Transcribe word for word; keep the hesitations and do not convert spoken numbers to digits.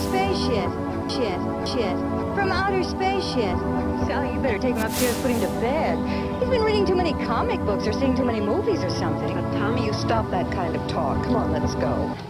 space shit. Shit, shit. From outer space shit. Sally, you better take him upstairs, put him to bed. He's been reading too many comic books or seeing too many movies or something. Now, Tommy, you stop that kind of talk. Come on, let's go.